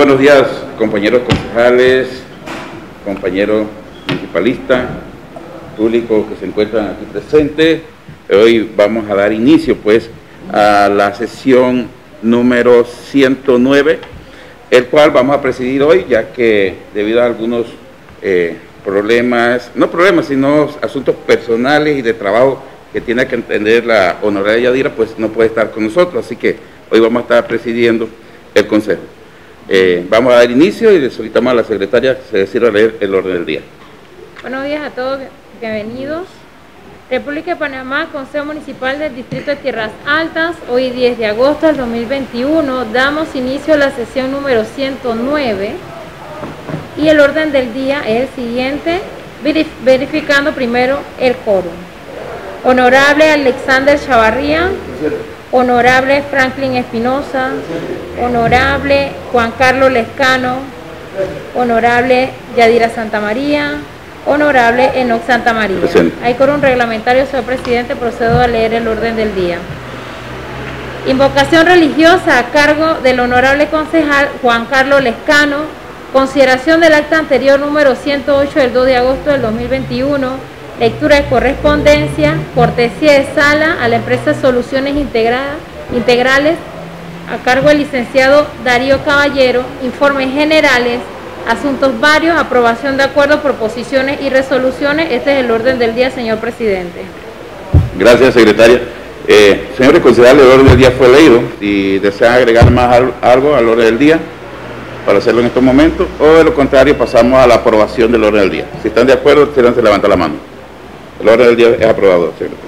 buenos días, compañeros concejales, compañeros municipalistas, público que se encuentran aquí presentes. Hoy vamos a dar inicio pues a la sesión número 109, el cual vamos a presidir hoy, ya que debido a algunos sino asuntos personales y de trabajo que tiene que entender la honorable Yadira, pues no puede estar con nosotros, así que hoy vamos a estar presidiendo el consejo. Vamos a dar inicio y le solicitamos a la secretaria que se decida a leer el orden del día. Buenos días a todos, bienvenidos. República de Panamá, Consejo Municipal del Distrito de Tierras Altas, hoy 10 de agosto del 2021, damos inicio a la sesión número 109 y el orden del día es el siguiente, verificando primero el quórum. Honorable Alexander Chavarría, honorable Franklin Espinosa, honorable Juan Carlos Lescano, honorable Yadira Santamaría, honorable Enoc Santamaría. Presente. Hay quórum reglamentario, señor presidente, procedo a leer el orden del día. Invocación religiosa a cargo del honorable concejal Juan Carlos Lescano, consideración del acta anterior número 108 del 2 de agosto del 2021, lectura de correspondencia, cortesía de sala a la empresa Soluciones Integrales, a cargo del licenciado Darío Caballero, informes generales, asuntos varios, aprobación de acuerdos, proposiciones y resoluciones. Este es el orden del día, señor presidente. Gracias, secretaria. Señores concejales, el orden del día fue leído. Si desean agregar más algo al orden del día, para hacerlo en estos momentos, o de lo contrario, pasamos a la aprobación del orden del día. Si están de acuerdo, se levanta la mano. El orden del día es aprobado, secretaria.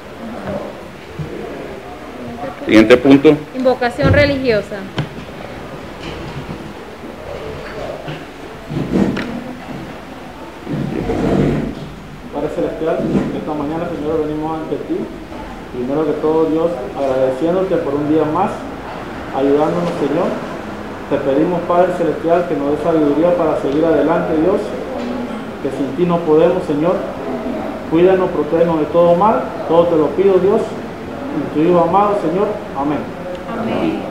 Siguiente punto. Invocación religiosa. Padre Celestial, esta mañana, Señor, venimos ante ti. Primero que todo, Dios, agradeciéndote por un día más, ayudándonos, Señor. Te pedimos, Padre Celestial, que nos dé sabiduría para seguir adelante, Dios, que sin ti no podemos, Señor. Cuídanos, protégenos de todo mal, todo te lo pido, Dios, en tu Hijo amado, Señor. Amén. Amén.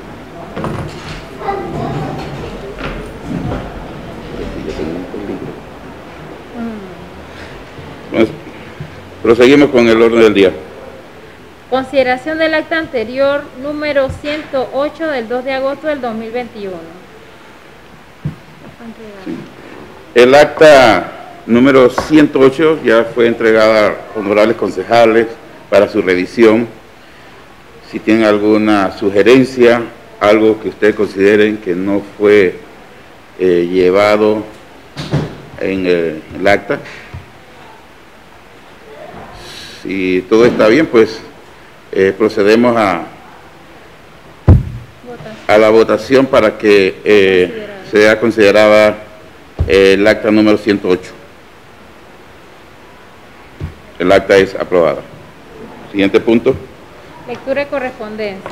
Pues, proseguimos con el orden del día. Consideración del acta anterior número 108 del 2 de agosto del 2021. El acta número 108 ya fue entregada a honorables concejales para su revisión. Si tienen alguna sugerencia, algo que ustedes consideren que no fue llevado en el acta, si todo está bien, pues procedemos a la votación para que sea considerada el acta número 108. El acta es aprobada. Siguiente punto. Lectura de correspondencia.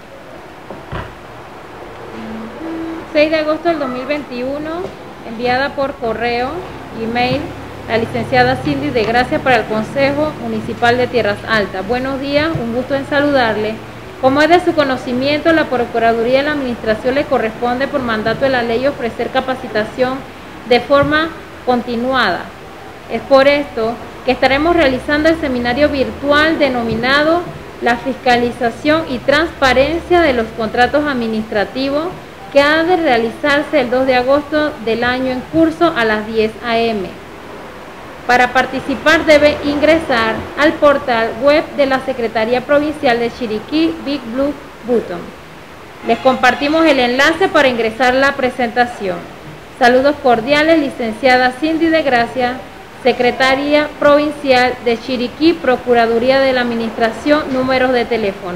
6 de agosto del 2021, enviada por correo, email, la licenciada Cindy de Gracia para el Consejo Municipal de Tierras Altas. Buenos días, un gusto en saludarle. Como es de su conocimiento, la Procuraduría de la Administración le corresponde por mandato de la ley ofrecer capacitación de forma continuada. Es por esto que estaremos realizando el seminario virtual denominado La Fiscalización y Transparencia de los Contratos Administrativos, que ha de realizarse el 2 de agosto del año en curso a las 10 a.m. Para participar debe ingresar al portal web de la Secretaría Provincial de Chiriquí, Big Blue Button. Les compartimos el enlace para ingresar la presentación. Saludos cordiales, licenciada Cindy de Gracia, Secretaría Provincial de Chiriquí, Procuraduría de la Administración, números de teléfono.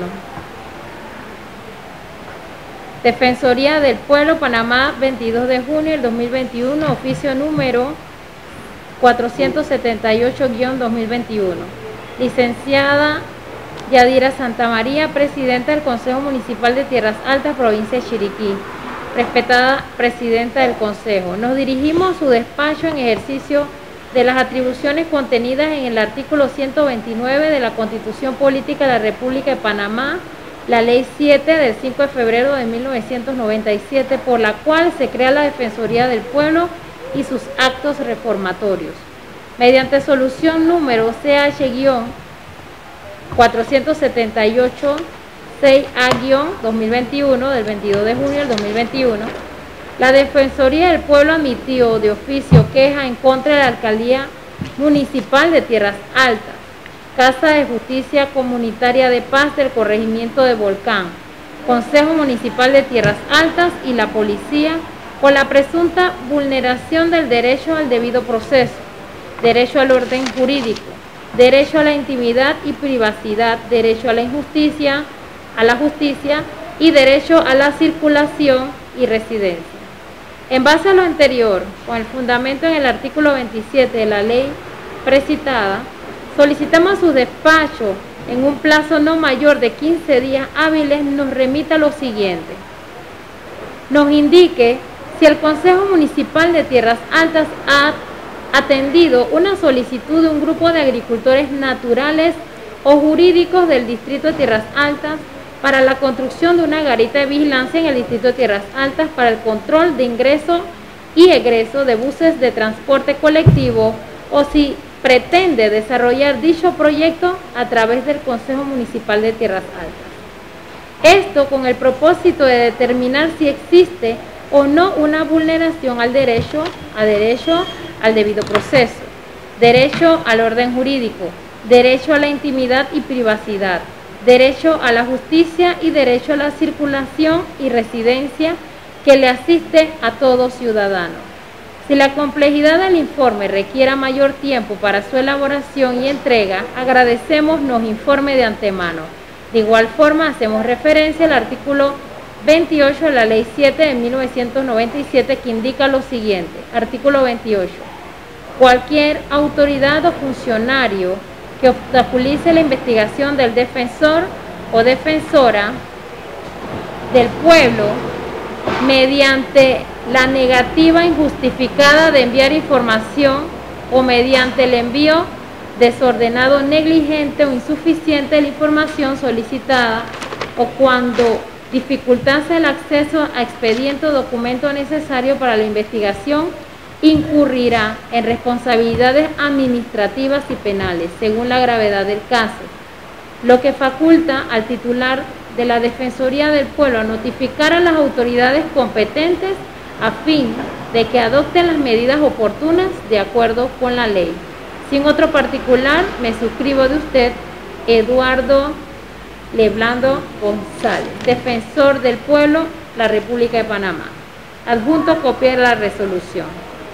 Defensoría del Pueblo, Panamá, 22 de junio del 2021, oficio número 478-2021. Licenciada Yadira Santamaría, Presidenta del Consejo Municipal de Tierras Altas, Provincia de Chiriquí. Respetada Presidenta del Consejo, nos dirigimos a su despacho en ejercicio de las atribuciones contenidas en el artículo 129 de la Constitución Política de la República de Panamá la Ley 7 del 5 de febrero de 1997, por la cual se crea la Defensoría del Pueblo y sus actos reformatorios. Mediante solución número CH-478 6A-2021 del 22 de junio del 2021, la Defensoría del Pueblo admitió de oficio queja en contra de la Alcaldía Municipal de Tierras Altas, Casa de Justicia Comunitaria de Paz del Corregimiento de Volcán, Consejo Municipal de Tierras Altas y la Policía por la presunta vulneración del derecho al debido proceso, derecho al orden jurídico, derecho a la intimidad y privacidad, derecho a la justicia y derecho a la circulación y residencia. En base a lo anterior, con el fundamento en el artículo 27 de la ley precitada, solicitamos a su despacho, en un plazo no mayor de 15 días hábiles, nos remita lo siguiente: nos indique si el Consejo Municipal de Tierras Altas ha atendido una solicitud de un grupo de agricultores naturales o jurídicos del Distrito de Tierras Altas para la construcción de una garita de vigilancia en el Distrito de Tierras Altas para el control de ingreso y egreso de buses de transporte colectivo, o si pretende desarrollar dicho proyecto a través del Consejo Municipal de Tierras Altas. Esto con el propósito de determinar si existe o no una vulneración al derecho al debido proceso, derecho al orden jurídico, derecho a la intimidad y privacidad, derecho a la justicia y derecho a la circulación y residencia que le asiste a todo ciudadano. Si la complejidad del informe requiera mayor tiempo para su elaboración y entrega, agradecemos nos informe de antemano. De igual forma, hacemos referencia al artículo 28 de la Ley 7 de 1997, que indica lo siguiente. Artículo 28. Cualquier autoridad o funcionario que obstaculice la investigación del defensor o defensora del pueblo mediante la negativa injustificada de enviar información o mediante el envío desordenado, negligente o insuficiente de la información solicitada, o cuando dificultase el acceso a expediente o documento necesario para la investigación, incurrirá en responsabilidades administrativas y penales, según la gravedad del caso, lo que faculta al titular de la Defensoría del Pueblo a notificar a las autoridades competentes a fin de que adopten las medidas oportunas de acuerdo con la ley. Sin otro particular, me suscribo de usted, Eduardo Leblando González, Defensor del Pueblo, la República de Panamá. Adjunto copia de la resolución.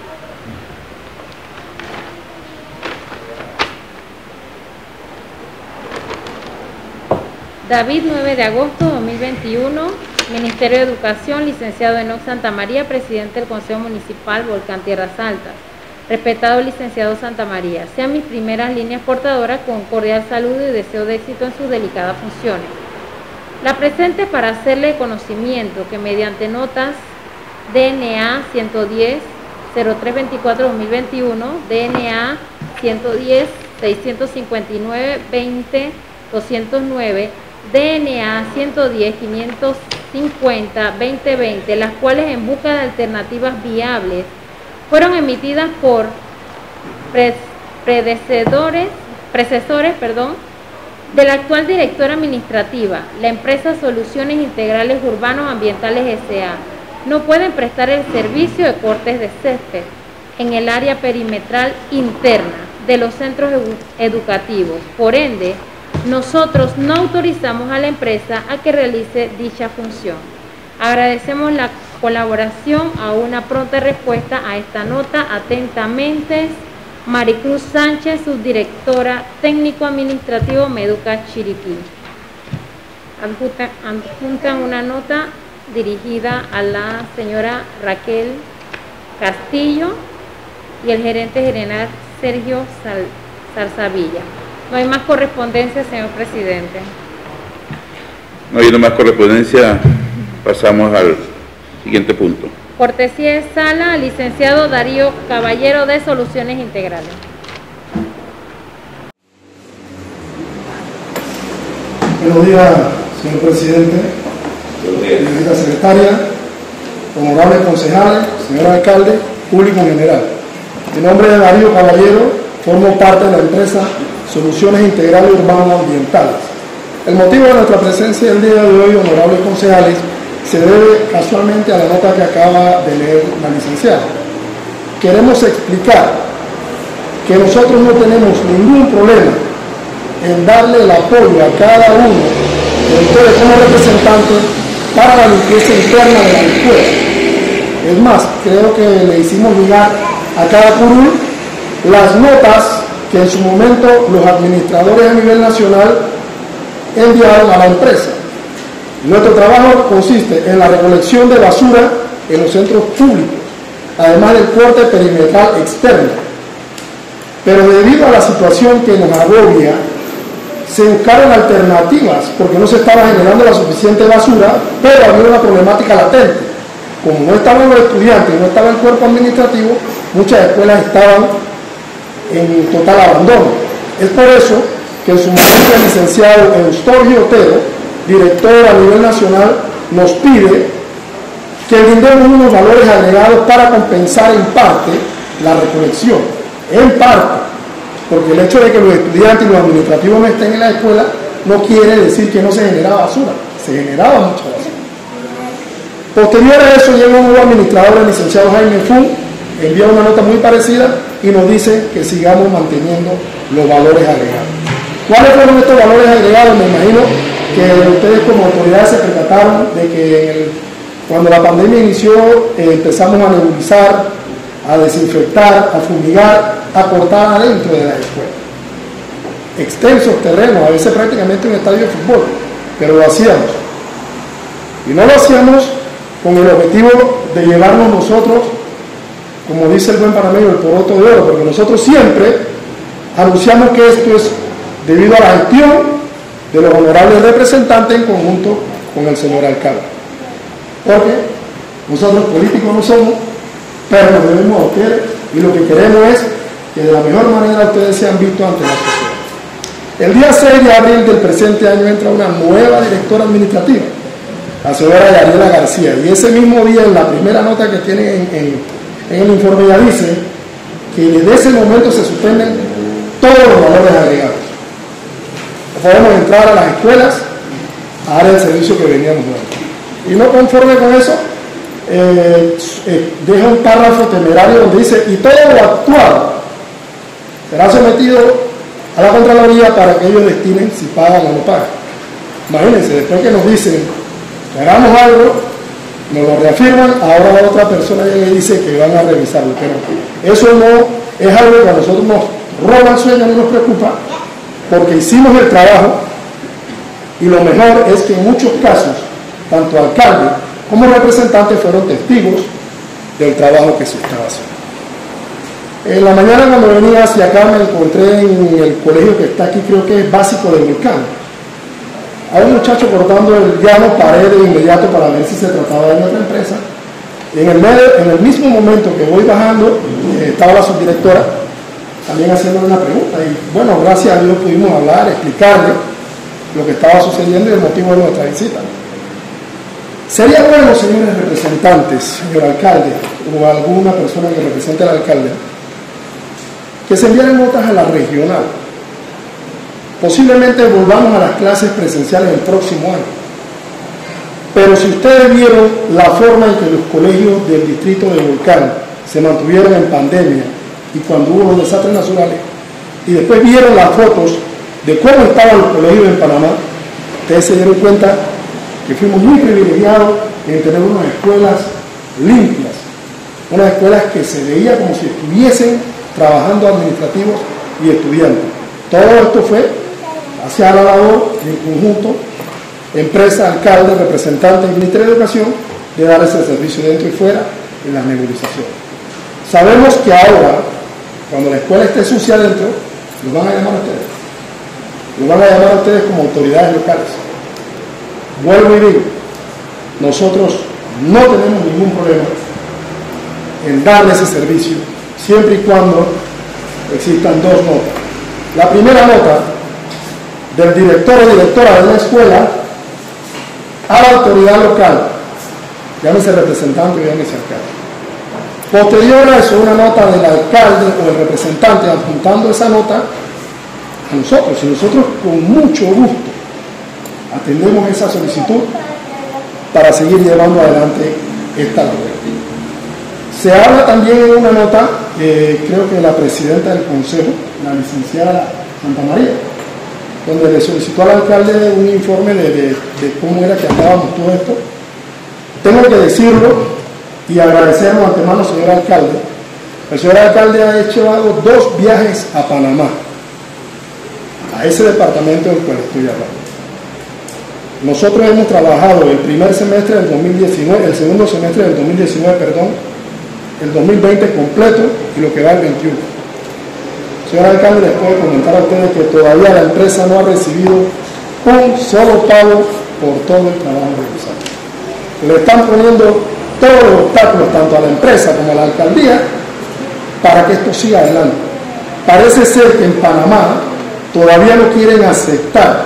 David, 9 de agosto de 2021, Ministerio de Educación, licenciado Enoc Santa María, presidente del Consejo Municipal Volcán Tierras Altas. Respetado licenciado Santa María, sean mis primeras líneas portadoras con cordial saludo y deseo de éxito en sus delicadas funciones. La presente para hacerle conocimiento que mediante notas DNA 110 0324-2021, DNA 110 659 20 209, DNA 110 550 2020, las cuales en busca de alternativas viables fueron emitidas por predecesores de la actual directora administrativa, la empresa Soluciones Integrales Urbanos Ambientales S.A., no pueden prestar el servicio de cortes de césped en el área perimetral interna de los centros educativos. Por ende, nosotros no autorizamos a la empresa a que realice dicha función. Agradecemos la colaboración a una pronta respuesta a esta nota. Atentamente, Maricruz Sánchez, subdirectora técnico administrativo Meduca Chiriquí. Adjuntan una nota dirigida a la señora Raquel Castillo y el gerente general Sergio Zarzavilla. No hay más correspondencia, señor presidente. No habiendo más correspondencia, pasamos al siguiente punto. Cortesía de sala al licenciado Darío Caballero, de Soluciones Integrales. Buenos días, Señor presidente, señorita secretaria, honorables concejales, señor alcalde, público en general. Mi nombre es Darío Caballero, formo parte de la empresa Soluciones Integrales Urbanas Ambientales. El motivo de nuestra presencia el día de hoy, honorables concejales, se debe casualmente a la nota que acaba de leer la licenciada. Queremos explicar que nosotros no tenemos ningún problema en darle el apoyo a cada uno de ustedes como representantes para la limpieza interna de la escuela. Es más, creo que le hicimos llegar a cada curul las notas que en su momento los administradores a nivel nacional enviaron a la empresa. Nuestro trabajo consiste en la recolección de basura en los centros públicos, además del corte perimetral externo. Pero debido a la situación que nos agobia, se buscaron alternativas porque no se estaba generando la suficiente basura, pero había una problemática latente. Como no estaban los estudiantes, no estaba el cuerpo administrativo, muchas escuelas estaban en total abandono. Es por eso que en su momento el licenciado Eustorgio Otero, director a nivel nacional, nos pide que brindemos unos valores agregados para compensar en parte la recolección. En parte, porque el hecho de que los estudiantes y los administrativos no estén en la escuela no quiere decir que no se generaba basura, se generaba mucha basura. Posterior a eso llega un nuevo administrador, el licenciado Jaime Fun, envía una nota muy parecida y nos dice que sigamos manteniendo los valores agregados. ¿Cuáles fueron estos valores agregados? Me imagino que ustedes como autoridades se percataron de que cuando la pandemia inició empezamos a nebulizar, a desinfectar, a fumigar, a cortar adentro de las escuelas. Extensos terrenos, a veces prácticamente un estadio de fútbol, pero lo hacíamos. Y no lo hacíamos con el objetivo de llevarnos nosotros, como dice el buen panameño, el poroto de oro, porque nosotros siempre anunciamos que esto es debido a la gestión de los honorables representantes en conjunto con el señor alcalde. Porque nosotros políticos no somos, pero nos debemos a ustedes y lo que queremos es que de la mejor manera ustedes sean vistos ante la sociedad. El día 6 de abril del presente año entra una nueva directora administrativa, la señora Yariela García, y ese mismo día en la primera nota que tienen en el informe ya dice que desde ese momento se suspenden todos los valores agregados. Podemos entrar a las escuelas a dar el servicio que veníamos dando. Y no conforme con eso, deja un párrafo temerario donde dice: y todo lo actuado será sometido a la Contraloría para que ellos destinen si pagan o no pagan. Imagínense, después que nos dicen que hagamos algo, nos lo reafirman, ahora la otra persona ya le dice que van a revisarlo. Pero eso no es algo que a nosotros nos roba el sueño, no nos preocupa, porque hicimos el trabajo y lo mejor es que en muchos casos, tanto alcalde como representantes fueron testigos del trabajo que se estaba haciendo. En la mañana cuando venía hacia acá me encontré en el colegio que está aquí, creo que es básico de Volcán. Hay un muchacho cortando el llano, paré de inmediato para ver si se trataba de nuestra empresa. En el mismo momento que voy bajando, estaba la subdirectora también haciendo una pregunta. Y bueno, gracias a Dios pudimos hablar, explicarle lo que estaba sucediendo y el motivo de nuestra visita. Sería bueno, señores representantes, señor alcalde, o alguna persona que represente al alcalde, que se enviaran notas a la regional. Posiblemente volvamos a las clases presenciales el próximo año. Pero si ustedes vieron la forma en que los colegios del distrito de Volcán se mantuvieron en pandemia y cuando hubo los desastres naturales, y después vieron las fotos de cómo estaban los colegios en Panamá, ustedes se dieron cuenta que fuimos muy privilegiados en tener unas escuelas limpias, unas escuelas que se veía como si estuviesen trabajando administrativos y estudiantes. Todo esto fue hacia la labor en conjunto, empresa, alcalde, representante y Ministerio de Educación, de dar ese servicio dentro y fuera en la nebulización. Sabemos que ahora, cuando la escuela esté sucia adentro, los van a llamar a ustedes. Los van a llamar a ustedes como autoridades locales. Vuelvo y digo, nosotros no tenemos ningún problema en darle ese servicio, siempre y cuando existan dos notas. La primera nota del director o directora de la escuela a la autoridad local, llámese representante o llámese alcalde. Posterior a eso, una nota del alcalde o el representante apuntando esa nota a nosotros, y nosotros con mucho gusto atendemos esa solicitud para seguir llevando adelante esta labor. Se habla también en una nota, creo que la presidenta del consejo, la licenciada Santa María, donde le solicitó al alcalde un informe de cómo era que andábamos todo esto. Tengo que decirlo y agradecernos de antemano, señor alcalde. El señor alcalde ha hecho 2 viajes a Panamá, a ese departamento del cual estoy hablando. Nosotros hemos trabajado el primer semestre del 2019, el segundo semestre del 2019, perdón, el 2020 completo y lo que va el 21. Señor alcalde, les puedo comentar a ustedes que todavía la empresa no ha recibido un solo pago por todo el trabajo realizado. Le están poniendo todos los obstáculos, tanto a la empresa como a la alcaldía, para que esto siga adelante. Parece ser que en Panamá todavía no quieren aceptar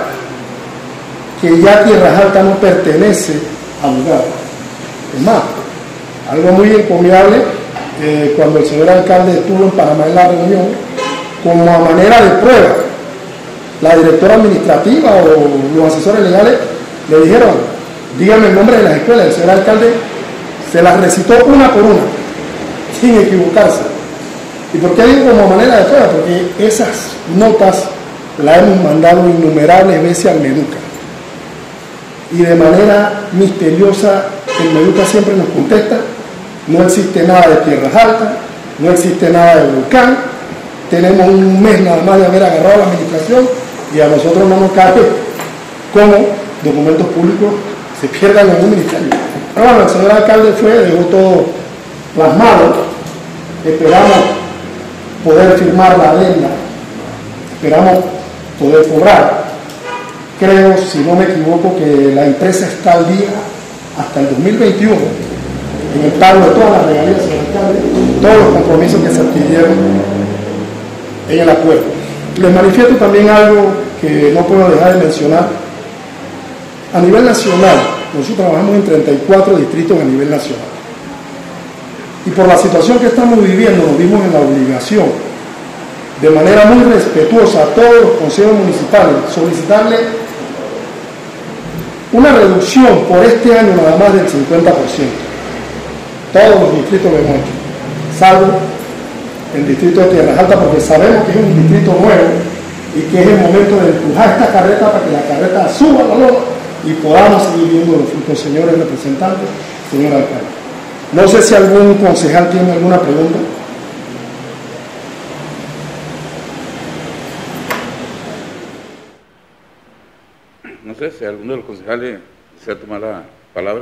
que ya Tierras Altas no pertenece a lugar. Es más, algo muy encomiable, cuando el señor alcalde estuvo en Panamá en la reunión, como a manera de prueba, la directora administrativa o los asesores legales le dijeron, díganme el nombre de las escuelas. El señor alcalde se las recitó una por una, sin equivocarse. ¿Y por qué digo como manera de prueba? Porque esas notas las hemos mandado innumerables veces al Meduca. Y de manera misteriosa, el Meduca siempre nos contesta, no existe nada de Tierras Altas, no existe nada de volcán, tenemos un mes nada más de haber agarrado la administración y a nosotros no nos cabe cómo documentos públicos se pierdan en un ministerio. Pero bueno, el señor alcalde fue, dejó todo plasmado, esperamos poder firmar la adenda, esperamos poder cobrar. Creo, si no me equivoco, que la empresa está al día hasta el 2021 en el pago de todas las regalías, señor alcalde, todos los compromisos que se adquirieron en el acuerdo. Les manifiesto también algo que no puedo dejar de mencionar. A nivel nacional, nosotros trabajamos en 34 distritos a nivel nacional. Y por la situación que estamos viviendo, nos vimos en la obligación, de manera muy respetuosa a todos los consejos municipales, solicitarle una reducción por este año nada más del 50%. Todos los distritos lo hemos hecho, salvo el distrito de Tierras Altas, porque sabemos que es un distrito nuevo y que es el momento de empujar esta carreta para que la carreta suba la loma y podamos seguir viendo los frutos, señores representantes, señor alcalde. No sé si algún concejal tiene alguna pregunta. No sé si alguno de los concejales desea tomar la palabra.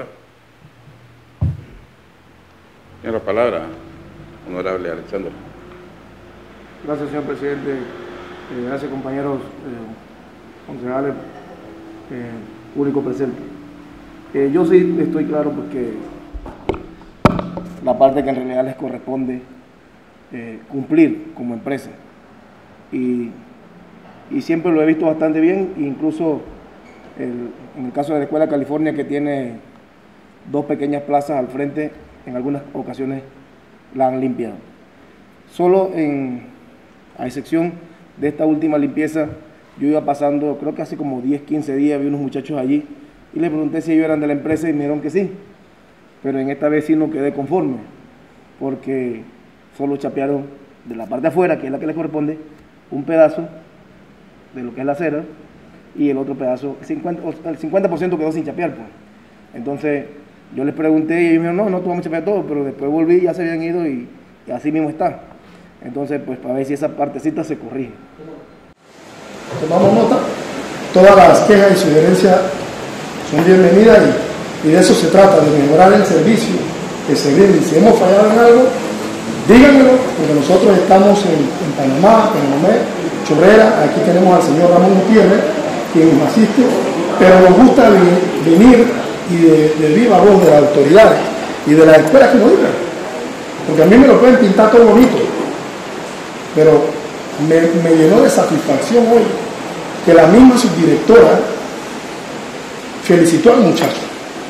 Tiene la palabra, honorable Alexander. Gracias, señor presidente. Gracias, compañeros concejales, público presente. Yo sí estoy claro porque la parte que en realidad les corresponde cumplir como empresa. Y siempre lo he visto bastante bien, incluso en el caso de la Escuela California, que tiene 2 pequeñas plazas al frente, en algunas ocasiones la han limpiado. Solo a excepción de esta última limpieza, yo iba pasando, creo que hace como 10, 15 días, vi unos muchachos allí y les pregunté si ellos eran de la empresa y me dijeron que sí. Pero en esta vez sí no quedé conforme, porque solo chapearon de la parte de afuera, que es la que les corresponde, un pedazo de lo que es la acera, y el otro pedazo, el 50% quedó sin chapear, pues. Entonces yo les pregunté y ellos me dijeron, no te vamos a chapear todo, pero después volví, ya se habían ido y así mismo está. Entonces, pues para ver si esa partecita se corrige. Tomamos nota, todas las quejas y sugerencias son bienvenidas y de eso se trata, de mejorar el servicio que se brinde. Si hemos fallado en algo, díganmelo, porque nosotros estamos en Panamá, Chorrera, aquí tenemos al señor Ramón Gutiérrez, quien nos asiste, pero nos gusta venir y de viva voz de las autoridades y de las escuelas que nos digan, porque a mí me lo pueden pintar todo bonito, pero me llenó de satisfacción hoy que la misma subdirectora felicitó al muchacho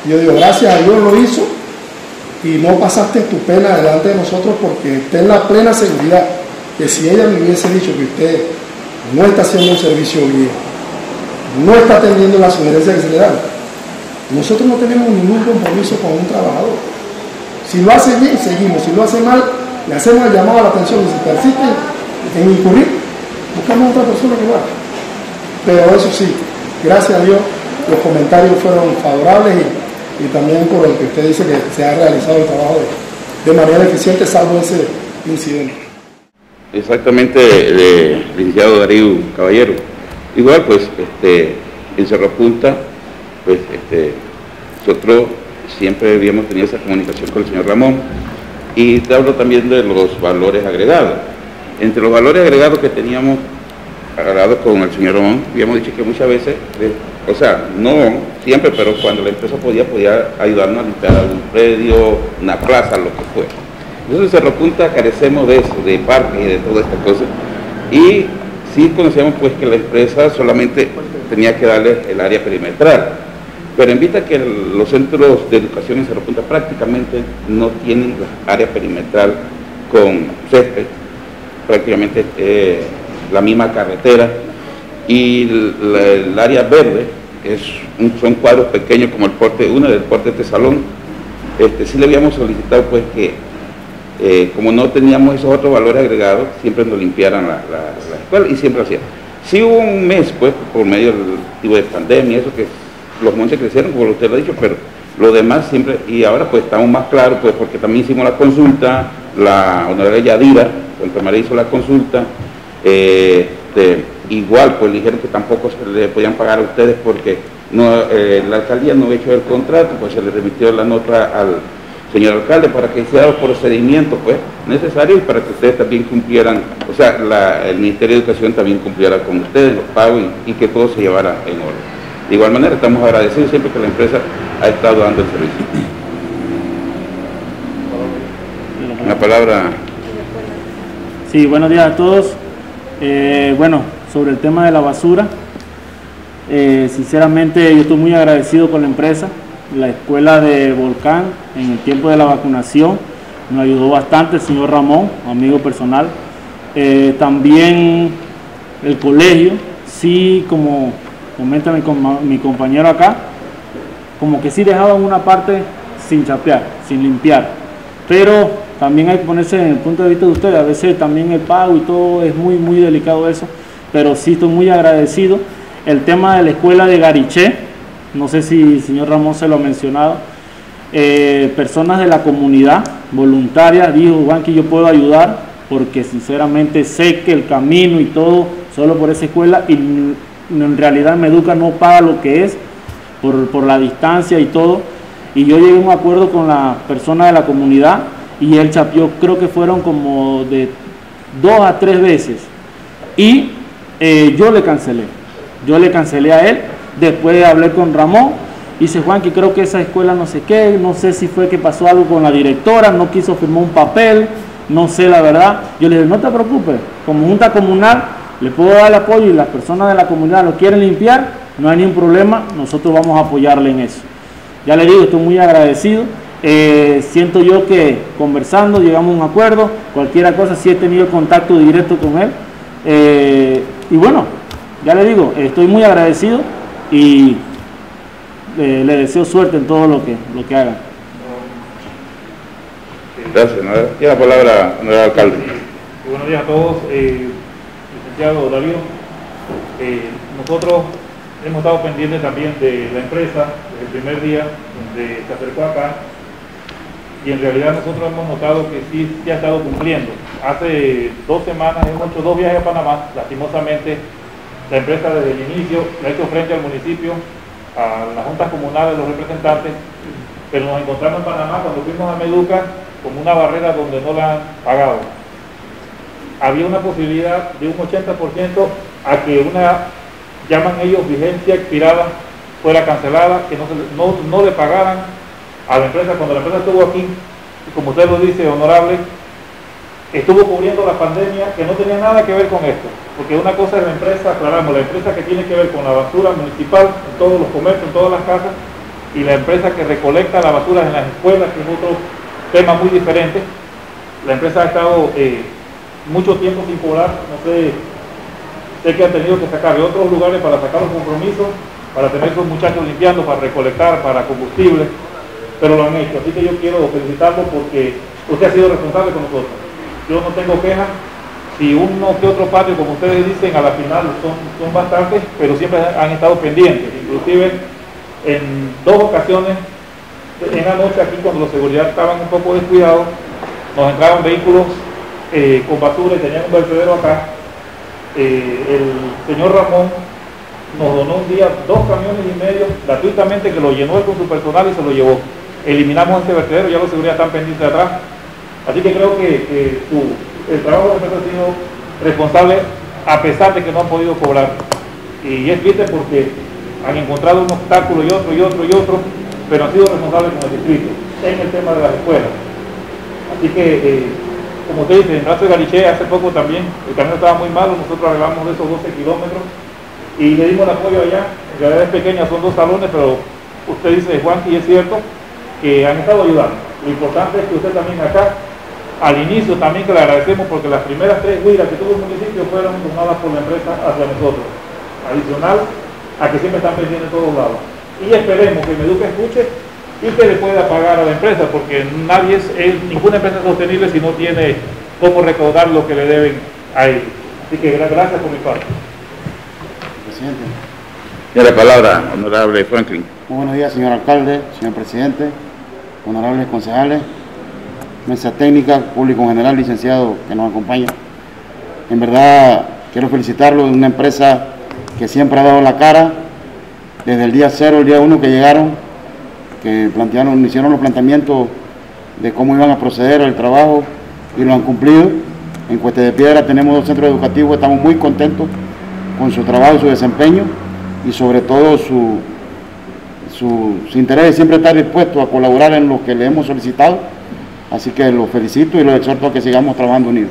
Y yo digo, gracias a Dios lo hizo y no pasaste tu pena delante de nosotros, porque ten la plena seguridad que si ella me hubiese dicho que usted no está haciendo un servicio bien, no está atendiendo las sugerencias que se le dan, nosotros no tenemos ningún compromiso con un trabajador. Si lo hace bien, seguimos. Si lo hace mal, le hacemos el llamado a la atención. Y si persiste en incurrir, buscamos a otra persona que lo haga. Pero eso sí, gracias a Dios, los comentarios fueron favorables y también por el que usted dice que se ha realizado el trabajo de manera eficiente, salvo ese incidente. Exactamente, licenciado Darío Caballero. Igual, pues, en Cerro Punta, pues, nosotros siempre habíamos tenido esa comunicación con el señor Ramón, y te hablo también de los valores agregados. Entre los valores agregados que teníamos agregados con el señor Ramón, habíamos dicho que muchas veces, o sea, no siempre, pero cuando la empresa podía ayudarnos a limpiar algún predio, una plaza, lo que fuera. Entonces en Cerro Punta carecemos de eso, de parques y de todas estas cosas, y sí conocíamos pues que la empresa solamente tenía que darle el área perimetral, pero en vista que los centros de educación en Cerro Punta prácticamente no tienen la área perimetral con césped, prácticamente la misma carretera, y el área verde son cuadros pequeños como el porte 1 del porte de este salón. Sí le habíamos solicitado pues que como no teníamos esos otros valores agregados, siempre nos limpiaran la escuela, y siempre hacían. Sí hubo un mes pues por medio del tipo de pandemia, eso que los montes crecieron como usted lo ha dicho, pero lo demás siempre, y ahora pues estamos más claros pues porque también hicimos la consulta, la honorable Yadira Santa María hizo la consulta, igual pues dijeron que tampoco se le podían pagar a ustedes porque no, la alcaldía no ha hecho el contrato, pues se le remitió la nota al señor alcalde para que hiciera los procedimientos pues necesarios para que ustedes también cumplieran, o sea, el Ministerio de Educación también cumpliera con ustedes los pagos y que todo se llevara en orden. De igual manera estamos agradecidos siempre que la empresa ha estado dando el servicio. Una palabra. Sí, buenos días a todos. Bueno, sobre el tema de la basura, sinceramente yo estoy muy agradecido con la empresa. La escuela de Volcán en el tiempo de la vacunación nos ayudó bastante el señor Ramón, amigo personal. También el colegio, sí, como comenta mi compañero acá, como que sí dejaban una parte sin chapear, sin limpiar, pero también hay que ponerse en el punto de vista de ustedes. A veces también el pago y todo es muy delicado eso, pero sí estoy muy agradecido. El tema de la escuela de Gariché, no sé si el señor Ramón se lo ha mencionado, personas de la comunidad voluntarias dijo, Juan, que yo puedo ayudar porque sinceramente sé que el camino y todo solo por esa escuela, y en realidad Meduca no paga lo que es por la distancia y todo, y yo llegué a un acuerdo con la persona de la comunidad y él chapeó, creo que fueron como de 2 a 3 veces, y yo le cancelé a él. Después hablé con Ramón y dice, Juan, que creo que esa escuela no sé qué, no sé si fue que pasó algo con la directora, no quiso firmar un papel, no sé la verdad. Yo le dije, no te preocupes, como junta comunal le puedo dar el apoyo y las personas de la comunidad lo quieren limpiar, no hay ningún problema, nosotros vamos a apoyarle en eso. Ya le digo, estoy muy agradecido. Siento yo que conversando llegamos a un acuerdo, cualquier cosa, sí he tenido contacto directo con él, y bueno, ya le digo, estoy muy agradecido y le deseo suerte en todo lo que hagan. Gracias. Tiene la palabra, señor alcalde. Buenos días a todos. Licenciado Darío, nosotros hemos estado pendientes también de la empresa desde el primer día donde se acercó acá, y en realidad nosotros hemos notado que sí ha estado cumpliendo. Hace 2 semanas hemos hecho 2 viajes a Panamá. Lastimosamente la empresa desde el inicio le ha hecho frente al municipio, a las juntas comunales, los representantes, pero nos encontramos en Panamá cuando fuimos a Meduca como una barrera donde no la han pagado. Había una posibilidad de un 80% a que una, llaman ellos, vigencia expirada, fuera cancelada, que no le pagaran a la empresa. Cuando la empresa estuvo aquí, y como usted lo dice, honorable, estuvo cubriendo la pandemia, que no tenía nada que ver con esto, porque una cosa es la empresa, aclaramos, la empresa que tiene que ver con la basura municipal, en todos los comercios, en todas las casas, y la empresa que recolecta la basura en las escuelas, que es otro tema muy diferente. La empresa ha estado mucho tiempo sin cobrar, no sé que han tenido que sacar de otros lugares para sacar los compromisos, para tener esos muchachos limpiando, para recolectar, para combustible, pero lo han hecho. Así que yo quiero felicitarlo porque usted ha sido responsable con nosotros. Yo no tengo quejas. Si uno que otro patio, como ustedes dicen, a la final son bastantes, pero siempre han estado pendientes. Inclusive en 2 ocasiones, en la noche aquí cuando los seguridad estaban un poco descuidados, nos entraban vehículos con basura y tenían un vertedero acá. El señor Ramón nos donó un día 2 camiones y medio gratuitamente, que lo llenó él con su personal y se lo llevó. Eliminamos este vertedero, ya los seguridad están pendientes de atrás. Así que creo que el trabajo de la empresa ha sido responsable, a pesar de que no han podido cobrar. Y es triste porque han encontrado un obstáculo y otro, pero han sido responsables con el distrito en el tema de las escuelas. Así que, como usted dice, en Razo de Galiché hace poco también el camino estaba muy malo, nosotros arreglamos esos 12 kilómetros y le dimos el apoyo allá. En realidad es pequeña, son 2 salones, pero usted dice, Juan, y es cierto que han estado ayudando. Lo importante es que usted también acá, al inicio también, que le agradecemos porque las primeras 3 huiras que tuvo el municipio fueron tomadas por la empresa hacia nosotros, adicional a que siempre están pendientes de todos lados. Y esperemos que Meduca escuche y que le pueda pagar a la empresa, porque ninguna empresa es sostenible si no tiene cómo recaudar lo que le deben a ellos. Así que gracias por mi parte. Presidente. Tiene la palabra, honorable Franklin. Muy buenos días, señor alcalde, señor presidente, honorables concejales, mesa técnica, público en general, licenciado que nos acompaña. En verdad, quiero felicitarlo, de una empresa que siempre ha dado la cara, desde el día 0, el día 1 que llegaron, que hicieron los planteamientos de cómo iban a proceder al trabajo y lo han cumplido. En Cueste de Piedra tenemos 2 centros educativos, estamos muy contentos con su trabajo y su desempeño y sobre todo su interés de siempre estar dispuesto a colaborar en lo que le hemos solicitado. Así que los felicito y los exhorto a que sigamos trabajando unidos.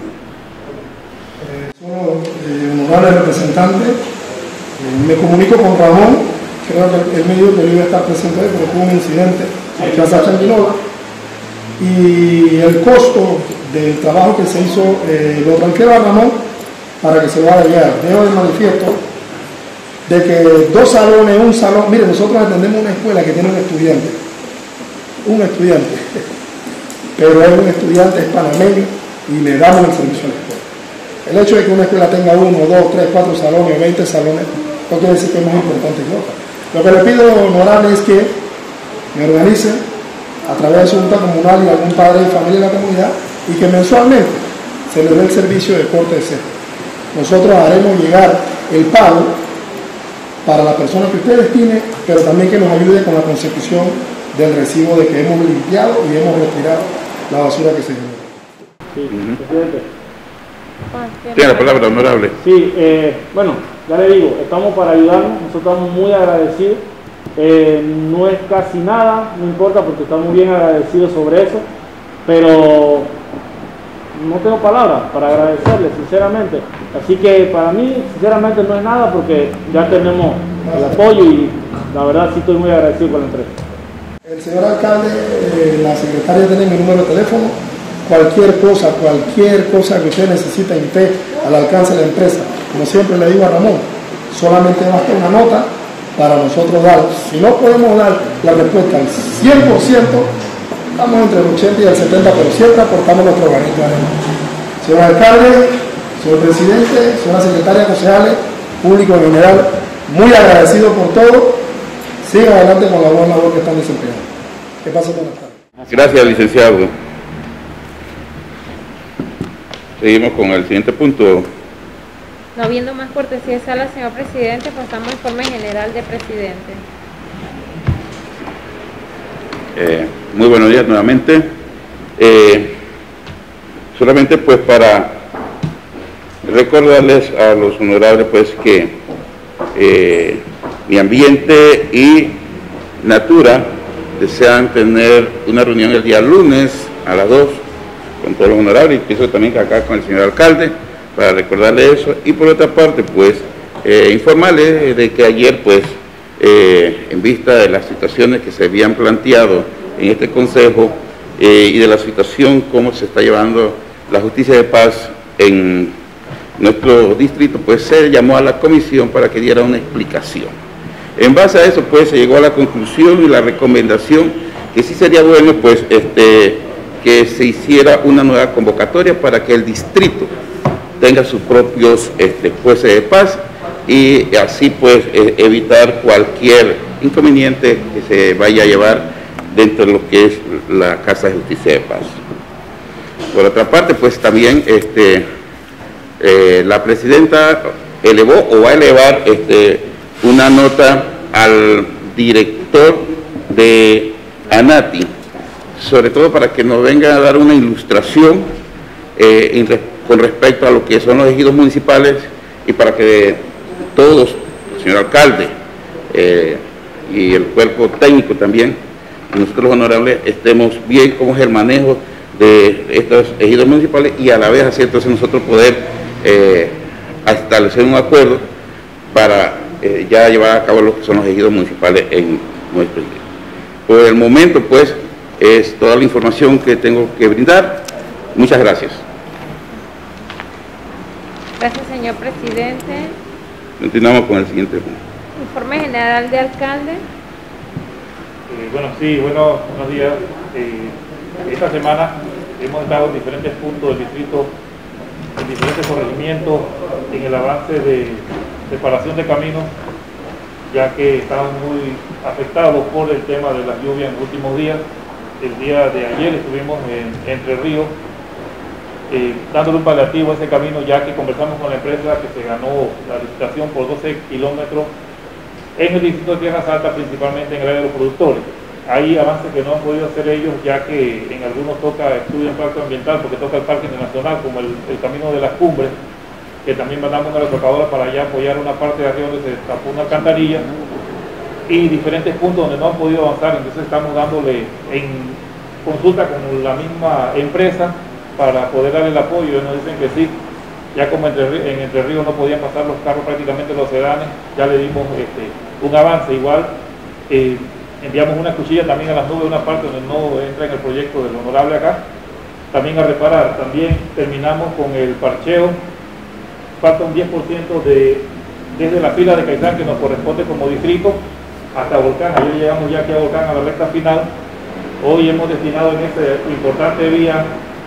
Honorable representante, me comunico con Ramón, creo que él me dijo que él iba a estar presente hoy, pero tuvo un incidente en Plaza Changuinola y el costo del trabajo que se hizo lo tranquilo a Ramón para que se lo haga llegar. Dejo de manifiesto de que 2 salones, un salón, mire, nosotros atendemos una escuela que tiene un estudiante, pero es un estudiante, es panameño y le damos el servicio a la escuela. El hecho de que una escuela tenga 1, 2, 3, 4 salones o 20 salones no quiere decir que es más importante que otra. Lo que le pido, honorable, es que me organice a través de su junta comunal y algún padre de familia de la comunidad y que mensualmente se le dé el servicio de corte de césped. Nosotros haremos llegar el pago para la persona que usted destine, pero también que nos ayude con la consecución del recibo de que hemos limpiado y hemos retirado la basura que se generó. Sí, presidente. Tiene la palabra, honorable. Sí, bueno, ya le digo, estamos para ayudarnos, nosotros estamos muy agradecidos. No es casi nada, no importa porque estamos bien agradecidos sobre eso, pero no tengo palabras para agradecerles, sinceramente. Así que para mí, sinceramente, no es nada porque ya tenemos el apoyo y la verdad sí estoy muy agradecido con la empresa. El señor alcalde, la secretaria tiene mi número de teléfono. Cualquier cosa que usted necesite y esté al alcance de la empresa. Como siempre le digo a Ramón, solamente basta una nota para nosotros dar. Si no podemos dar la respuesta al 100%, estamos entre el 80 y el 70, pero siempre aportamos nuestro granito de arena. Señor alcalde, señor presidente, señora secretaria, concejales, público en general, muy agradecido por todo. Sigan adelante con la buena labor que están desempeñando. Que pasen buenas tardes. Gracias, licenciado. Seguimos con el siguiente punto. No habiendo más cortesía de sala, señor presidente, pasamos al informe general de presidente. Muy buenos días nuevamente. Solamente pues para recordarles a los honorables pues que Mi Ambiente y Natura desean tener una reunión el día lunes a las 2 con todos los honorables, y pienso también acá con el señor alcalde para recordarle eso. Y por otra parte pues informarle de que ayer pues en vista de las situaciones que se habían planteado en este Consejo y de la situación cómo se está llevando la justicia de paz en nuestro distrito, pues se llamó a la comisión para que diera una explicación. En base a eso, pues se llegó a la conclusión y la recomendación que sí sería bueno, pues, que se hiciera una nueva convocatoria para que el distrito tenga sus propios jueces de paz y así, pues, evitar cualquier inconveniente que se vaya a llevar dentro de lo que es la Casa de Justicia de Paz. Por otra parte, pues también la presidenta elevó o va a elevar una nota al director de ANATI, sobre todo para que nos venga a dar una ilustración con respecto a lo que son los ejidos municipales y para que todos, el señor alcalde y el cuerpo técnico también, nosotros los honorables, estemos bien cómo es el manejo de estos ejidos municipales y a la vez así entonces nosotros poder establecer un acuerdo para ya llevar a cabo lo que son los ejidos municipales en nuestro distrito. Por el momento, pues, es toda la información que tengo que brindar. Muchas gracias. Gracias, señor presidente. Continuamos con el siguiente punto. Informe general de alcalde. Bueno, sí, buenos días. Esta semana hemos estado en diferentes puntos del distrito, en diferentes corregimientos, en el avance de separación de caminos, ya que estamos muy afectados por el tema de las lluvias en los últimos días. El día de ayer estuvimos en Entre Ríos, dándole un paliativo a ese camino, ya que conversamos con la empresa que se ganó la licitación por 12 kilómetros en el distrito de Tierras Altas, principalmente en el área de los productores. Hay avances que no han podido hacer ellos, ya que en algunos toca estudio de impacto ambiental, porque toca el Parque Internacional, como el camino de las cumbres, que también mandamos una retrocavadora para allá apoyar una parte de arriba donde se tapó una alcantarilla, y diferentes puntos donde no han podido avanzar. Entonces estamos dándole en consulta con la misma empresa para poder darle el apoyo. Ellos nos dicen que sí, ya como en Entre Ríos no podían pasar los carros, prácticamente los sedanes, ya le dimos un avance. Igual enviamos una cuchilla también a las nubes, una parte donde no entra en el proyecto del honorable acá, también a reparar. También terminamos con el parcheo, falta un 10% desde la fila de Caizán que nos corresponde como distrito hasta Volcán. Ayer llegamos ya aquí a Volcán a la recta final. Hoy hemos destinado en esta importante vía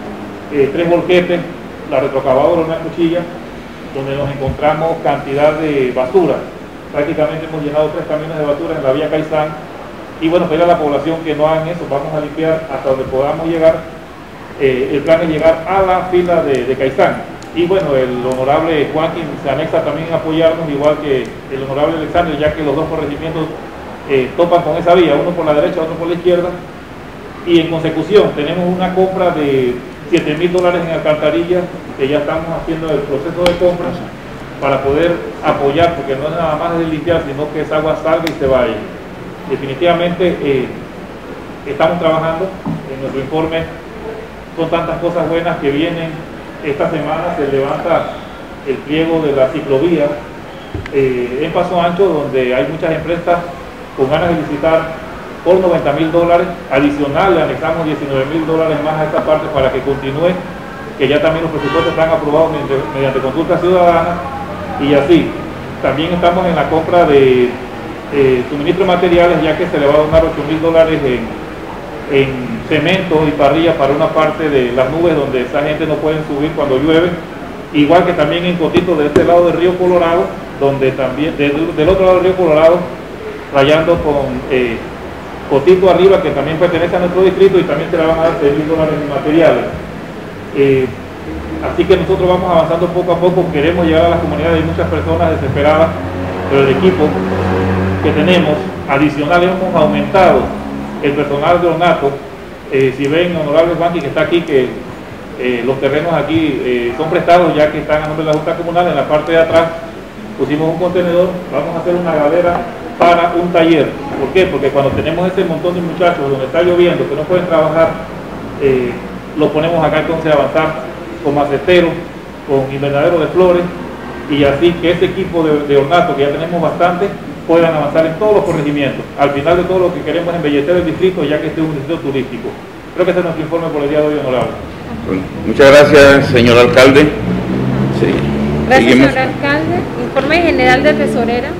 3 volquetes, la retrocavadora, una cuchilla, donde nos encontramos cantidad de basura. Prácticamente hemos llenado 3 camiones de basura en la vía Caizán. Y bueno, pedir a la población que no hagan eso, vamos a limpiar hasta donde podamos llegar. El plan es llegar a la fila de Caizán. Y bueno, el honorable Juanquín se anexa también a apoyarnos, igual que el honorable Alexander, ya que los dos corregimientos topan con esa vía, uno por la derecha, otro por la izquierda. Y en consecución tenemos una compra de $7,000 en alcantarillas, que ya estamos haciendo el proceso de compra para poder apoyar, porque no es nada más de limpiar, sino que esa agua salga y se vaya. Definitivamente estamos trabajando en nuestro informe. Son tantas cosas buenas que vienen. Esta semana se levanta el pliego de la ciclovía en Paso Ancho, donde hay muchas empresas con ganas de licitar por $90,000. Adicional le anexamos $19,000 más a esta parte para que continúe, que ya también los presupuestos están aprobados mediante consulta ciudadana. Y así, también estamos en la compra de suministro de materiales, ya que se le va a donar $8,000 en cemento y parrilla para una parte de las nubes donde esa gente no puede subir cuando llueve. Igual que también en Cotito, de este lado del río Colorado, donde también, del otro lado del río Colorado, rayando con Cotito arriba, que también pertenece a nuestro distrito, y también se le van a dar $6,000 en materiales. Así que nosotros vamos avanzando poco a poco, queremos llegar a las comunidades. Hay muchas personas desesperadas, pero el equipo que tenemos adicional hemos aumentado el personal de ornato. Si ven, honorable Juanqui, que está aquí, que los terrenos aquí son prestados, ya que están a nombre de la Junta Comunal. En la parte de atrás pusimos un contenedor, vamos a hacer una gadera para un taller. ¿Por qué? Porque cuando tenemos ese montón de muchachos donde está lloviendo, que no pueden trabajar, los ponemos acá entonces a avanzar con maceteros, con invernadero de flores, y así que ese equipo de ornato, que ya tenemos bastante, puedan avanzar en todos los corregimientos. Al final de todo lo que queremos es embellecer el distrito, ya que este es un distrito turístico. Creo que ese es nuestro informe por el día de hoy, honorable. Bueno, muchas gracias, señor alcalde. Sí. Gracias, Seguimos. señor alcalde. Informe general de tesorera.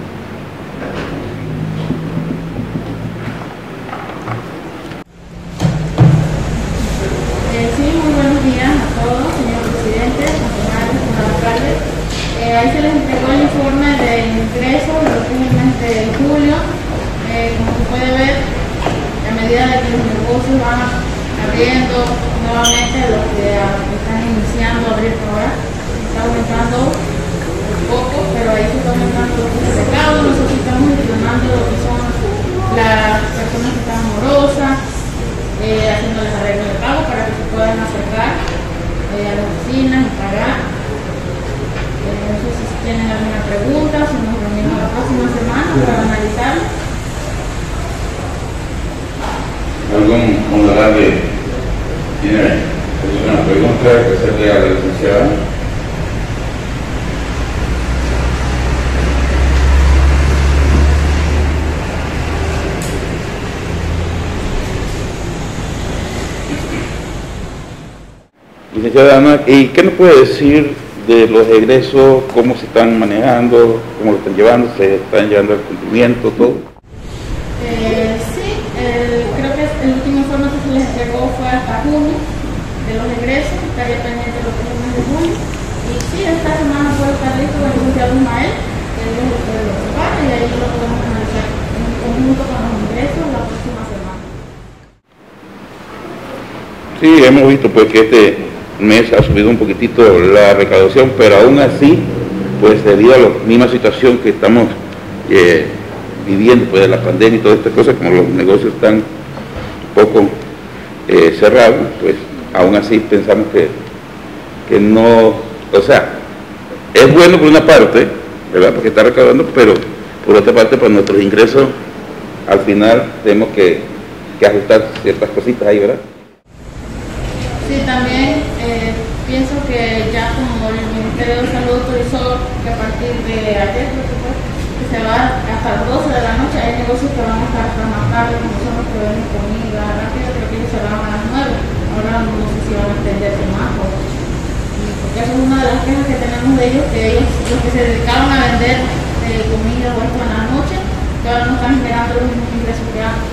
Sí, muy buenos días a todos, señor presidente, funcionarios, señor alcalde. Ahí se les entregó el informe de ingreso de lo que es el mes de julio. Como se puede ver, a medida de que los negocios van abriendo nuevamente, los que están iniciando a abrir ahora, está aumentando un poco, pero ahí se está aumentando lo que es el recaudo. Nosotros estamos gestionando lo que son las personas que están morosas, haciéndoles arreglo de pago para que se puedan acercar a la oficina y pagar. No sé si tienen alguna pregunta, si nos reunimos la próxima semana para analizarlo. ¿Algún honorable tiene alguna pregunta que hacerle a la licenciada? Licenciada Ana, ¿y qué nos puede decir de los egresos, cómo se están manejando, cómo lo están llevando, se están llevando al cumplimiento, todo? Sí, creo que el último informe que se les entregó fue hasta junio de los egresos, estaría pendiente de lo que es el mes de junio. Y sí, esta semana puede estar listo el licenciado Ismael, que él es el que lo prepara, y ahí lo podemos analizar en conjunto con los ingresos la próxima semana. Sí, hemos visto pues que este mes ha subido un poquitito la recaudación, pero aún así, pues debido a la misma situación que estamos viviendo pues de la pandemia y todas estas cosas, como los negocios están un poco cerrados, pues aún así pensamos que no, o sea, es bueno por una parte, ¿verdad? Porque está recaudando, pero por otra parte, pues nuestros ingresos al final tenemos que ajustar ciertas cositas ahí, ¿verdad? Sí, también pienso que ya como el Ministerio de Salud autorizó que a partir de ayer, creo que fue, que se va hasta las 12 de la noche, hay negocios que van a estar hasta más tarde, como son los que venden comida rápida, creo que ellos cerraban a las 9, ahora no sé si van a extenderse más, porque eso es una de las quejas que tenemos de ellos, que ellos, los que se dedicaban a vender comida o esto en la noche, que ahora no están generando los mismos ingresos que antes.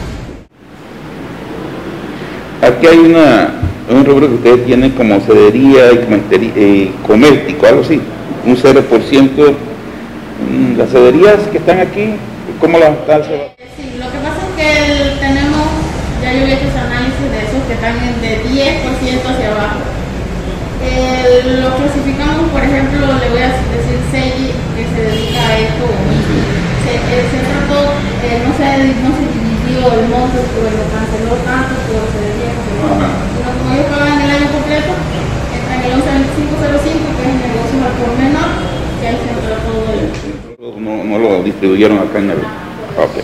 Aquí hay un rubro que ustedes tienen como cedería y coméstico, algo así, un 0%. Las cederías que están aquí, ¿cómo las están? Sí, lo que pasa es que tenemos, ya yo he hecho ese análisis de esos que están de 10% hacia abajo. Lo clasificamos, por ejemplo, le voy a decir Seiji, que se dedica a esto, se trató, no se dividió el monto, pero lo canceló tanto por cedería, sino como ellos pagan el año completo, está en el 112505, que es el negocio al por menor, que ahí se trató de... No lo distribuyeron acá en el... Ok.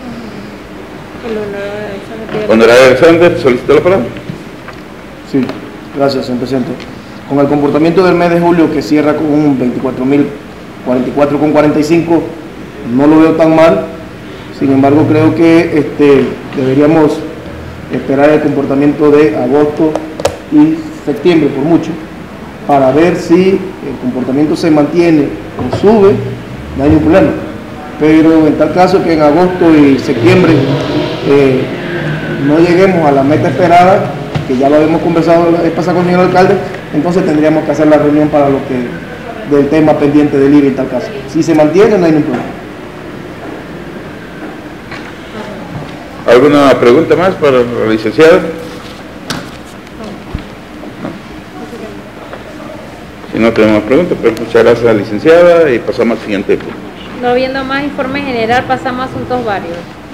Honorable Alexander, ¿solicitó la palabra? Sí, gracias, señor presidente. Con el comportamiento del mes de julio, que cierra con un 24.044,45, no lo veo tan mal. Sin embargo, creo que deberíamos esperar el comportamiento de agosto y septiembre, por mucho, para ver si el comportamiento se mantiene o sube. No hay ningún problema, pero en tal caso que en agosto y septiembre no lleguemos a la meta esperada, que ya lo habíamos conversado el pasado con el señor alcalde, entonces tendríamos que hacer la reunión para lo que del tema pendiente del IVA en tal caso. Si se mantiene, no hay ningún problema. ¿Alguna pregunta más para la licenciada? Si no tenemos preguntas, pues muchas gracias a la licenciada y pasamos al siguiente punto. No habiendo más informe general, pasamos a asuntos varios.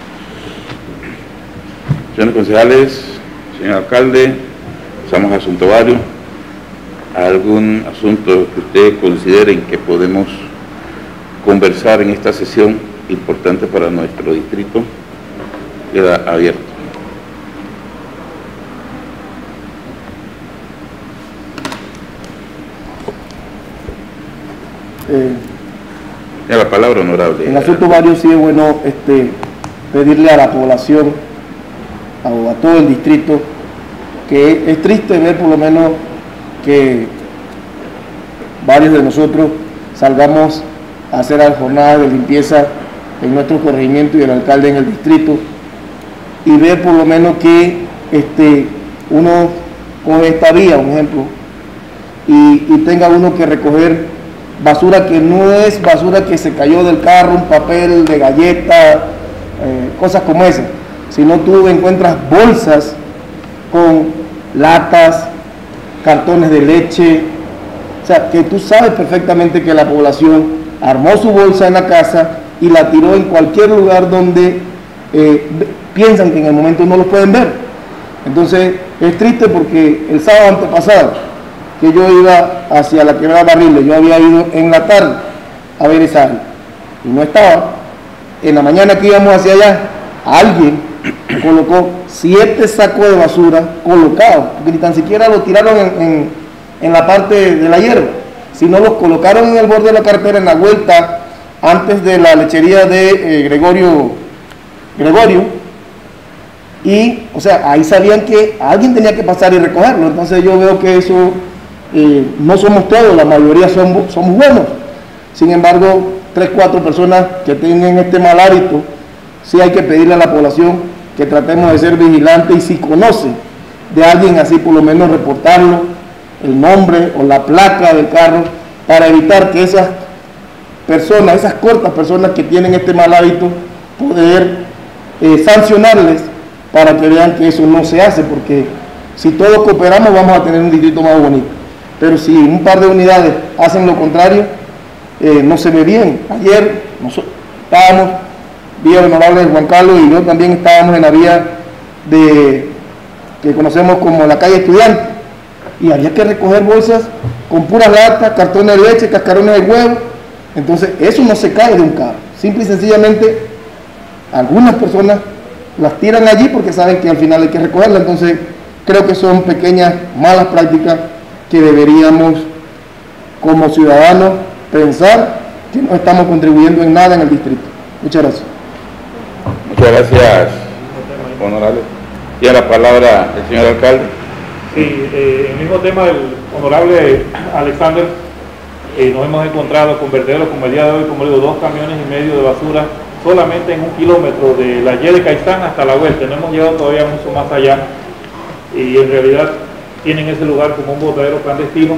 Señores concejales, señor alcalde, pasamos a asunto varios. ¿Algún asunto que ustedes consideren que podemos conversar en esta sesión importante para nuestro distrito? Queda abierto. Ya la palabra, honorable. En asuntos varios sí es bueno pedirle a la población, a todo el distrito, que es triste ver por lo menos que varios de nosotros salgamos a hacer las jornadas de limpieza en nuestro corregimiento y el alcalde en el distrito, y ver por lo menos que uno coge esta vía, un ejemplo, y tenga uno que recoger basura que no es basura que se cayó del carro, un papel de galleta, cosas como esas, sino tú encuentras bolsas con latas, cartones de leche, o sea, que tú sabes perfectamente que la población armó su bolsa en la casa y la tiró en cualquier lugar donde piensan que en el momento no lo pueden ver. Entonces es triste porque el sábado antepasado que yo iba hacia la quebrada Barriles, yo había ido en la tarde a ver esa área y no estaba. En la mañana que íbamos hacia allá, alguien colocó 7 sacos de basura colocados, porque ni tan siquiera lo tiraron en la parte de la hierba, sino los colocaron en el borde de la carretera, en la vuelta antes de la lechería de Gregorio, y o sea, ahí sabían que alguien tenía que pasar y recogerlo. Entonces yo veo que eso, no somos todos, la mayoría somos buenos. Sin embargo, 3 o 4 personas que tengan este mal hábito, sí hay que pedirle a la población que tratemos de ser vigilantes, y si conocen de alguien así, por lo menos reportarlo, el nombre o la placa del carro, para evitar que esas personas, esas cortas personas que tienen este mal hábito, poder sancionarles para que vean que eso no se hace, porque si todos cooperamos vamos a tener un distrito más bonito. Pero si un par de unidades hacen lo contrario, no se ve bien. Ayer nosotros estábamos, vía el honorable Juan Carlos y yo también estábamos en la vía que conocemos como la calle Estudiante, y había que recoger bolsas con puras latas, cartones de leche, cascarones de huevo. Entonces eso no se cae de un carro, simple y sencillamente algunas personas las tiran allí porque saben que al final hay que recogerlas. Entonces creo que son pequeñas malas prácticas que deberíamos como ciudadanos pensar que no estamos contribuyendo en nada en el distrito. Muchas gracias. Muchas gracias, honorable. Tiene la palabra el señor alcalde. Sí, el mismo tema del honorable Alexander, nos hemos encontrado con vertederos como el día de hoy, como digo, 2,5 camiones de basura solamente en 1 kilómetro de la Y de Caizán hasta la vuelta. No hemos llegado todavía mucho más allá, y en realidad tienen ese lugar como un botadero clandestino.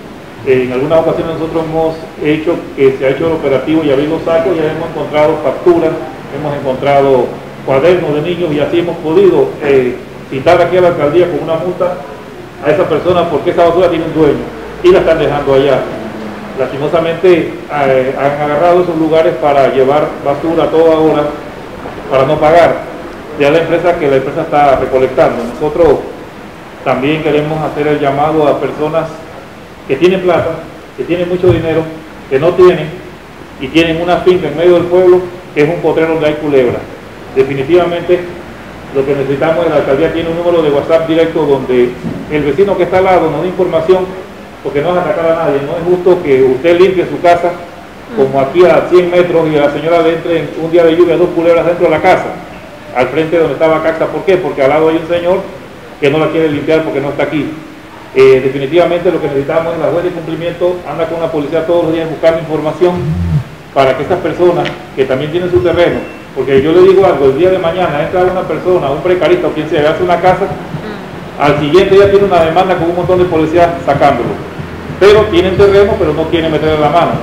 En algunas ocasiones nosotros hemos hecho que se ha hecho el operativo y abrir los sacos, y hemos encontrado facturas, hemos encontrado cuadernos de niños, y así hemos podido citar aquí a la alcaldía con una multa a esa persona porque esa basura tiene un dueño y la están dejando allá. Lastimosamente han agarrado esos lugares para llevar basura a toda hora para no pagar ya la empresa, que la empresa está recolectando. Nosotros también queremos hacer el llamado a personas que tienen plata, que tienen mucho dinero, que no tienen, y tienen una finca en medio del pueblo que es un potrero donde hay culebra. Definitivamente lo que necesitamos es, la alcaldía tiene un número de WhatsApp directo donde el vecino que está al lado nos dé información, porque no es atacar a nadie. No es justo que usted limpie su casa como aquí a 100 metros y a la señora le entre en un día de lluvia 2 culebras dentro de la casa, al frente donde estaba Caxa. ¿Por qué? Porque al lado hay un señor que no la quiere limpiar porque no está aquí. Definitivamente lo que necesitamos es la juez de cumplimiento, anda con la policía todos los días buscando información para que estas personas que también tienen su terreno, porque yo le digo algo, el día de mañana entra una persona, un precarista o quien sea, hace una casa, al siguiente día tiene una demanda con un montón de policías sacándolo, pero tienen terreno pero no quieren meterle la mano.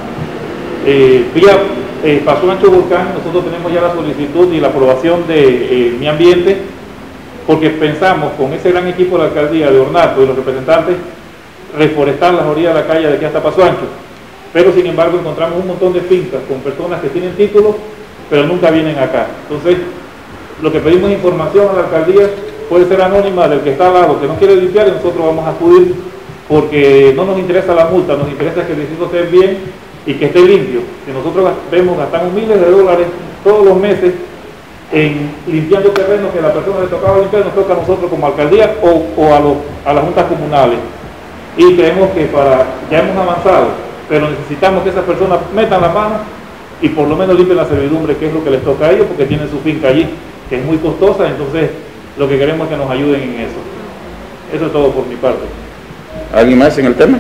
Pasó Ancho Volcán, nosotros tenemos ya la solicitud y la aprobación de Mi Ambiente, porque pensamos con ese gran equipo de la alcaldía, de Ornato y los representantes, reforestar las orillas de la calle de aquí hasta Paso Ancho. Pero sin embargo encontramos un montón de fincas con personas que tienen títulos pero nunca vienen acá. Entonces lo que pedimos es información a la alcaldía, puede ser anónima, del que está al lado que no quiere limpiar, y nosotros vamos a acudir, porque no nos interesa la multa, nos interesa que el distrito esté bien y que esté limpio. Si nosotros gastamos miles de dólares todos los meses en limpiando terrenos que a la persona le tocaba limpiar, nos toca a nosotros como alcaldía o a las juntas comunales, y creemos que ya hemos avanzado, pero necesitamos que esas personas metan la mano y por lo menos limpien la servidumbre, que es lo que les toca a ellos, porque tienen su finca allí, que es muy costosa. Entonces lo que queremos es que nos ayuden en eso. Eso es todo por mi parte. ¿Alguien más en el tema?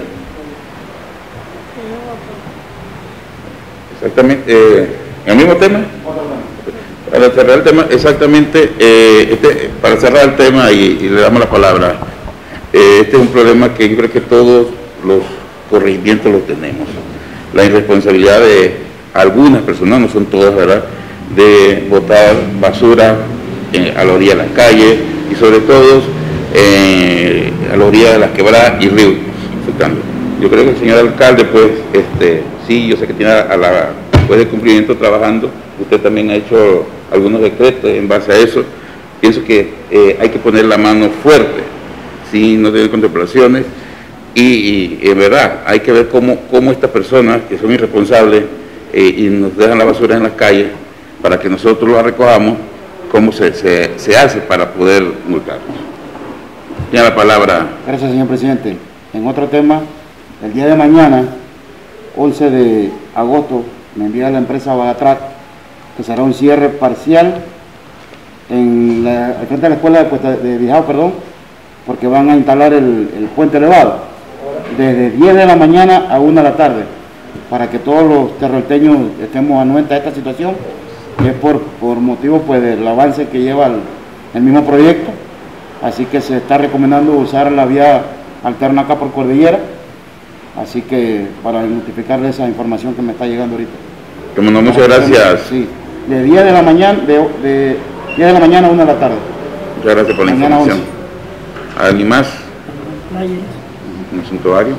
Exactamente, en el mismo tema. Para cerrar el tema, exactamente, para cerrar el tema y le damos la palabra, este es un problema que yo creo que todos los corregimientos lo tenemos. La irresponsabilidad de algunas personas, no son todas, ¿verdad?, de botar basura a la orilla de las calles y sobre todo a la orilla de las quebradas y ríos. Yo creo que el señor alcalde, pues, sí, yo sé que tiene después del cumplimiento trabajando, usted también ha hecho algunos decretos en base a eso. Pienso que hay que poner la mano fuerte, sin no tener contemplaciones, y en verdad hay que ver cómo estas personas que son irresponsables y nos dejan la basura en las calles para que nosotros la recojamos, cómo se hace para poder multarlos. Tiene la palabra. Gracias, señor presidente. En otro tema, el día de mañana, 11 de agosto, me envía la empresa Bagatrac que será un cierre parcial al frente de la escuela de Bijao, porque van a instalar el puente elevado desde 10 de la mañana a 1 de la tarde, para que todos los terrorteños estemos anuentes a esta situación, que es por motivo, pues, del avance que lleva el mismo proyecto. Así que se está recomendando usar la vía alterna acá por Cordillera, así que para notificarle esa información que me está llegando ahorita. Como no, muchas gracias. Sí, de 10 de la mañana, de 10 de la mañana a 1 de la tarde. Muchas gracias por la Mañana información. ¿Alguien más? ¿Un asuntuario?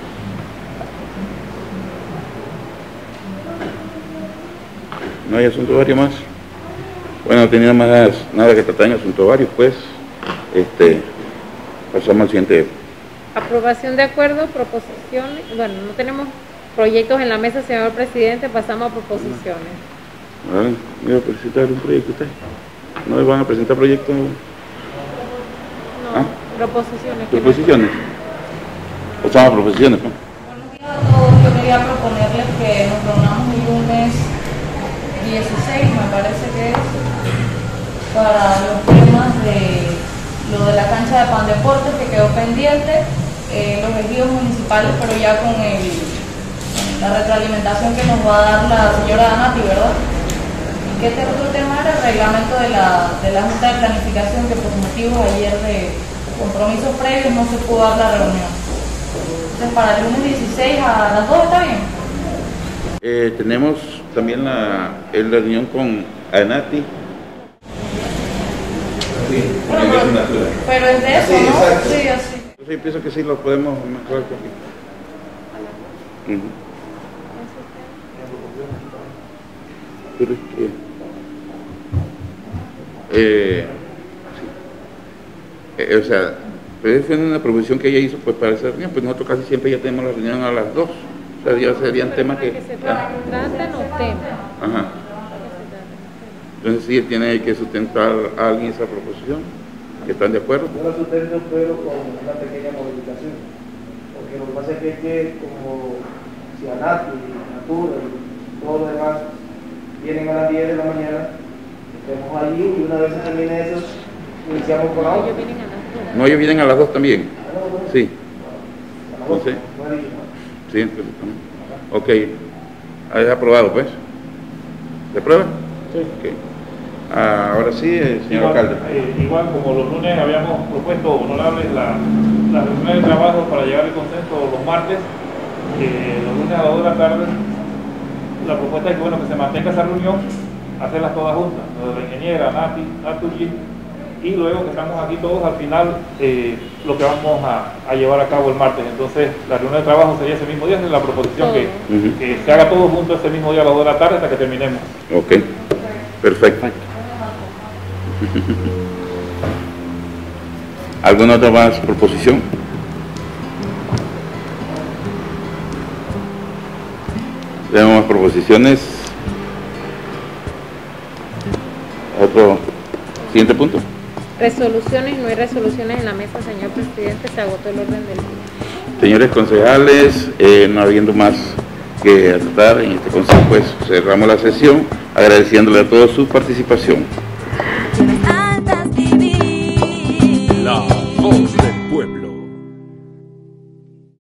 ¿No hay asuntuario más? Bueno, no tenía más nada que tratar en asuntuario, pues pasamos al siguiente. Aprobación de acuerdo, proposiciones. Bueno, no tenemos proyectos en la mesa, señor presidente, pasamos a proposiciones. Vale, ¿me va a presentar un proyecto usted? ¿No le van a presentar proyectos? No, ¿Ah? proposiciones. ¿Proposiciones? Pasamos a proposiciones, ¿no? Buenos días a todos. Yo quería proponerles que nos reunamos el lunes 16, me parece que es, para los temas de lo de la cancha de Pandeportes que quedó pendiente, los ejidos municipales, pero ya con la retroalimentación que nos va a dar la señora Danati, ¿verdad? ¿Y qué otro tema era? El reglamento de la Junta de Planificación, que por motivos ayer de compromisos previos no se pudo dar la reunión. Entonces, para el lunes 16 a las 2, ¿está bien? Tenemos también la reunión con Danati. Sí, pero es de eso, sí, ¿no? exacto. Sí, así. Yo pienso que sí lo podemos mejorar con Pero es que o sea, pues fue una proposición que ella hizo, pues, para esa reunión, pues nosotros casi siempre ya tenemos la reunión a las 2, o sea, ya serían temas que se tratan los temas. Ajá. Entonces sí tiene que sustentar a alguien esa proposición, que están de acuerdo. Yo la sustento, pero con una pequeña modificación, porque lo que pasa es que como si Anati, Natura y todos los demás vienen a las 10 de la mañana, estemos allí y una vez se termine eso, iniciamos con la otra. Ellos vienen a las 2. No, ellos vienen a las 2 también. Sí. Entonces, No he dicho, ¿no? sí, entonces, ok. ¿Has aprobado, pues? ¿Se aprueba? Sí. Okay. Ahora sí, señor alcalde. Igual como los lunes habíamos propuesto, honorables, las reuniones de trabajo para llegar al consenso los martes, los lunes a las 2 de la tarde, la propuesta es que, bueno, que se mantenga esa reunión, hacerlas todas juntas, la ingeniera, Naturi, y luego que estamos aquí todos al final, lo que vamos a llevar a cabo el martes. Entonces, la reunión de trabajo sería ese mismo día, es la proposición que se haga todo junto ese mismo día a las 2 de la tarde hasta que terminemos. Ok, perfecto. ¿Alguna otra más proposición? Tenemos más proposiciones. Otro siguiente punto. Resoluciones, no hay resoluciones en la mesa, señor presidente, se agotó el orden del día. Señores concejales, no habiendo más que a tratar en este consejo. Pues cerramos la sesión agradeciéndole a todos su participación.